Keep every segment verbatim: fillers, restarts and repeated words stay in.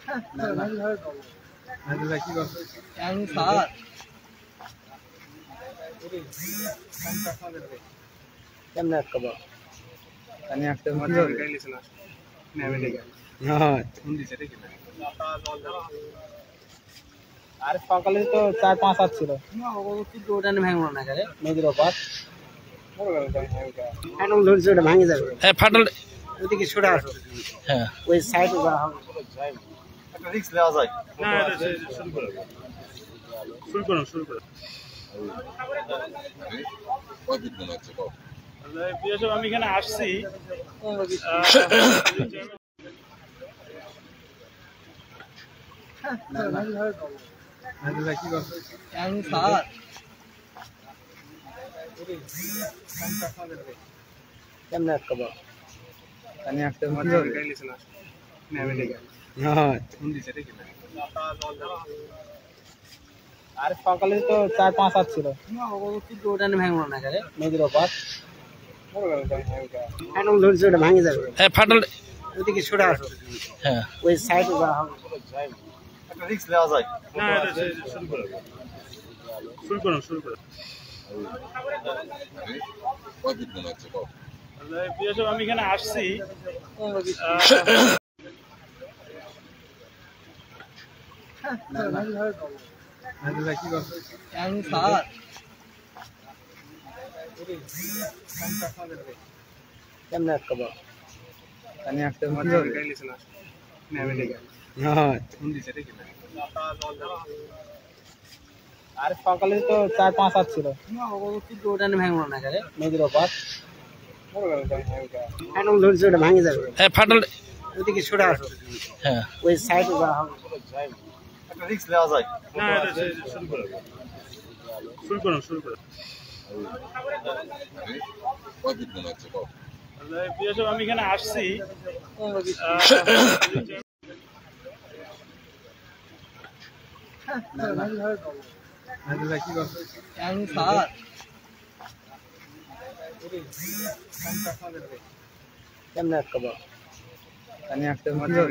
কেমনে আটকাবো পানি আটকে আর সকালে তো চার পাঁচ হাত ছিল কিন্তু ওটা ভাঙলো না করে নদীর ওপর ফাটল ধরছে ওটা ভাঙে যাবে। হ্যাঁ ফাটল ওদিকে ছুটে আসো। হ্যাঁ ওই সাইড একটা রিস্ক নেওয়া যায় না। শুরু করো শুরু করো শুরু করো আমি এখানে আসছি কেমনে আটকাবো পানি আটকে আর সকালে তো চার পাঁচ হাত ছিল কিন্তু ওটা ভাঙলো না করে নদীর ওপর ফাটল ধরছে ওটা ভাঙে যাবে। হ্যাঁ ফাটল ওদিকে ছুটে আসো। হ্যাঁ ওই সাইড একটা রিস্ক নেওয়া যায় না। শুরু করো শুরু করো শুরু করো আমি এখানে আসছি কেমনে আটকাবো পানি আটকে আর সকালে তো চার পাঁচ হাত ছিল কিন্তু ওটা ভাঙলো না করে নদীর ওপর ফাটল ধরছে ওটা ভাঙে যাবে। হ্যাঁ ফাটল ওদিকে ছুটে আসো। হ্যাঁ ওই সাইড একটা রিস্ক নেওয়া যায় না। শুরু করো শুরু করো শুরু করো আমি এখানে আসছি কেমনে আটকাবো পানি আটকে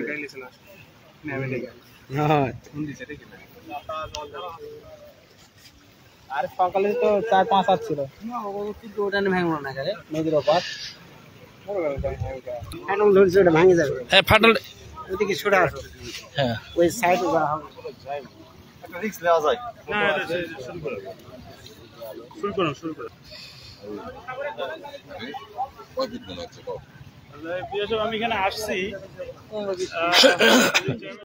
আর সকালে তো চার পাঁচ হাত ছিল কিন্তু ওটা ভাঙলো না করে নদীর ওপর ফাটল ধরছে ওটা ভাঙে যাবে। হ্যাঁ ফাটল ওদিকে ছুটে আসো। হ্যাঁ ওই সাইড একটা রিস্ক নেওয়া যায় না। শুরু করো শুরু করো শুরু করো আমি এখানে আসছি